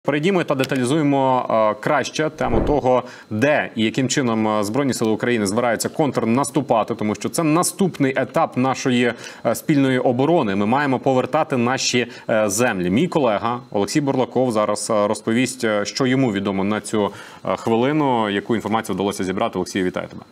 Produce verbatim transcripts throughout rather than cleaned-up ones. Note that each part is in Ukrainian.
Перейдімо та деталізуємо е, краще тему того, де і яким чином Збройні сили України збираються контрнаступати, тому що це наступний етап нашої е, спільної оборони. Ми маємо повертати наші е, землі. Мій колега Олексій Бурлаков зараз е, розповість, що йому відомо на цю е, хвилину, яку інформацію вдалося зібрати. Олексій, вітаю тебе.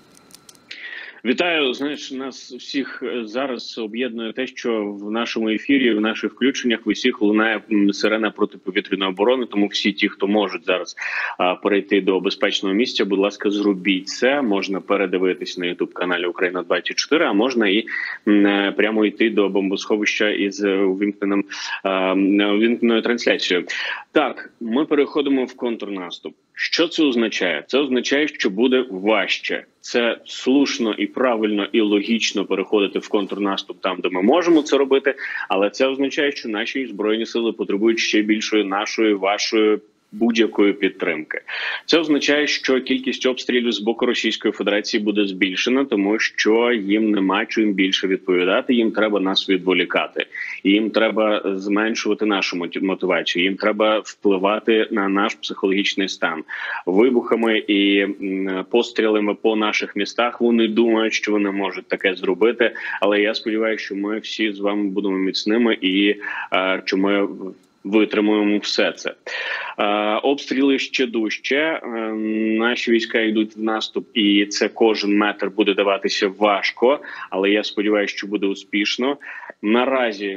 Вітаю. Знаєш, нас всіх зараз об'єднує те, що в нашому ефірі, в наших включеннях, в усіх лунає сирена протиповітряної оборони. Тому всі ті, хто можуть зараз а, перейти до безпечного місця, будь ласка, зробіть це. Можна передивитись на ютуб-каналі Україна двадцять чотири, а можна і м, прямо йти до бомбосховища із увімкненим а, увімкненою трансляцією. Так, ми переходимо в контрнаступ. Що це означає? Це означає, що буде важче. Це слушно і правильно, і логічно переходити в контрнаступ там, де ми можемо це робити, але це означає, що наші Збройні сили потребують ще більшої нашої, вашої, будь-якої підтримки. Це означає, що кількість обстрілів з боку Російської Федерації буде збільшена, тому що їм нема чим більше відповідати, їм треба нас відволікати. Їм треба зменшувати нашу мотивацію, їм треба впливати на наш психологічний стан. Вибухами і пострілами по наших містах вони думають, що вони можуть таке зробити, але я сподіваюся, що ми всі з вами будемо міцними і що ми витримуємо все це. Е, обстріли ще дужче. Е, наші війська йдуть в наступ, і це кожен метр буде даватися важко, але я сподіваюся, що буде успішно. Наразі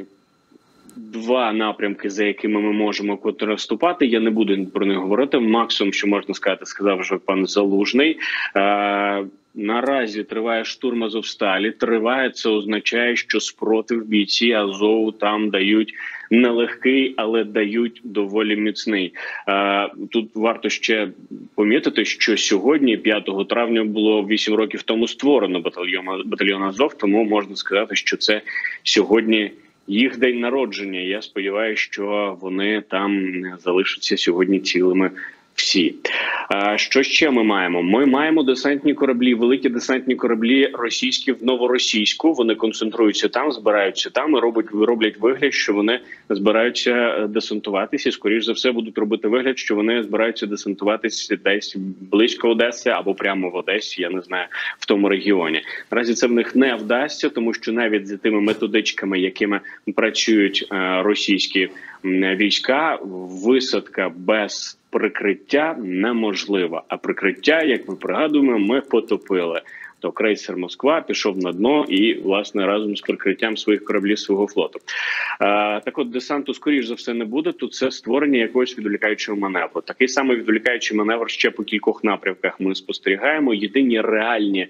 два напрямки, за якими ми можемо контрнаступати. Я не буду про них говорити. Максимум, що можна сказати, сказав вже пан Залужний. Е, Наразі триває штурм Азовсталі. Триває, це означає, що спротив бійці Азову там дають нелегкий, але дають доволі міцний. Тут варто ще помітити, що сьогодні, п'ятого травня, було вісім років тому створено батальйон, батальйон Азов, тому можна сказати, що це сьогодні їх день народження. Я сподіваюся, що вони там залишаться сьогодні цілими всі. А, що ще ми маємо? Ми маємо десантні кораблі, великі десантні кораблі російські в Новоросійську. Вони концентруються там, збираються там і роблять, роблять вигляд, що вони збираються десантуватися. Скоріш за все будуть робити вигляд, що вони збираються десантуватися десь близько Одеси або прямо в Одесі, я не знаю, в тому регіоні. Наразі це в них не вдасться, тому що навіть за тими методичками, якими працюють е, російські війська, висадка без прикриття неможливо. А прикриття, як ми пригадуємо, ми потопили. То крейсер «Москва» пішов на дно і, власне, разом з прикриттям своїх кораблів, свого флоту. А, так от, десанту, скоріш за все, не буде. Тут це створення якогось відволікаючого маневру. Такий самий відволікаючий маневр ще по кількох напрямках ми спостерігаємо. Єдині реальні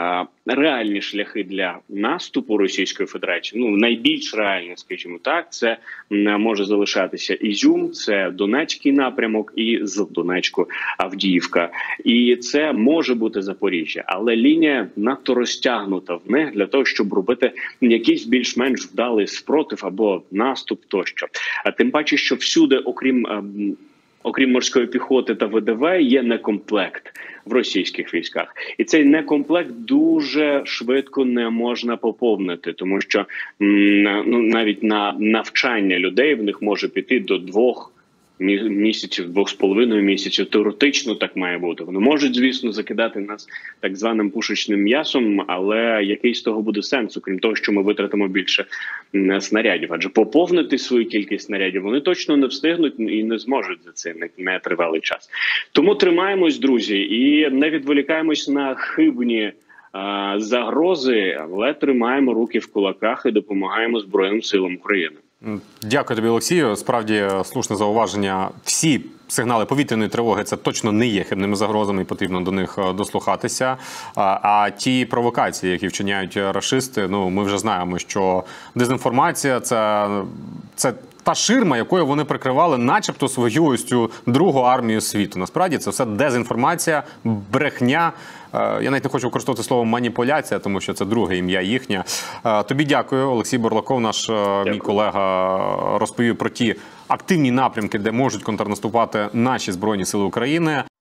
реальні шляхи для наступу Російської Федерації, ну, найбільш реальні, скажімо так, це може залишатися Ізюм, це Донецький напрямок і з Донецьку Авдіївка. І це може бути Запоріжжя, але лінія надто розтягнута в них для того, щоб робити якийсь більш-менш вдалий спротив або наступ тощо. А тим паче, що всюди, окрім Окрім морської піхоти та ВДВ, є некомплект в російських військах. І цей некомплект дуже швидко не можна поповнити, тому що ну, навіть на навчання людей в них може піти до двох місяців, двох з половиною місяців. Теоретично так має бути. Вони можуть, звісно, закидати нас так званим пушечним м'ясом, але який з того буде сенс, окрім того, що ми витратимо більше снарядів? Адже поповнити свою кількість снарядів вони точно не встигнуть і не зможуть за це нетривалий час. Тому тримаємось, друзі, і не відволікаємось на хибні а, загрози, але тримаємо руки в кулаках і допомагаємо Збройним силам України. Дякую тобі, Олексію. Справді, слушне зауваження. Всі сигнали повітряної тривоги – це точно не є хибними загрозами, і потрібно до них дослухатися. А, а ті провокації, які вчиняють рашисти, ну, ми вже знаємо, що дезінформація – це, це та ширма, якою вони прикривали начебто свою ось цю другу армію світу. Насправді, це все дезінформація, брехня. Я навіть не хочу використовувати слово маніпуляція, тому що це друге ім'я їхнє. Тобі дякую. Олексій Бурлаков, наш дякую. Мій колега, розповів про ті активні напрямки, де можуть контрнаступати наші Збройні сили України.